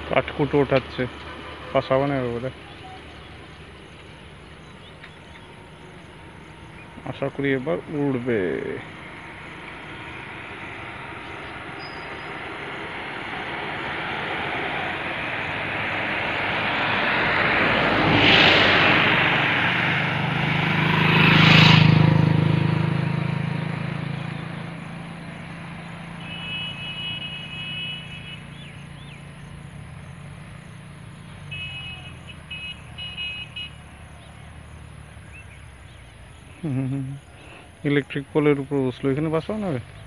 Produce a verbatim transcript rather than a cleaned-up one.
কাঠকুটো ওঠাচ্ছে, বাসা বানাবে বলে। আশা করি এবার উড়বে। ইলেকট্রিক পোলের উপর বসলো, এখানে বাসা বানাবে।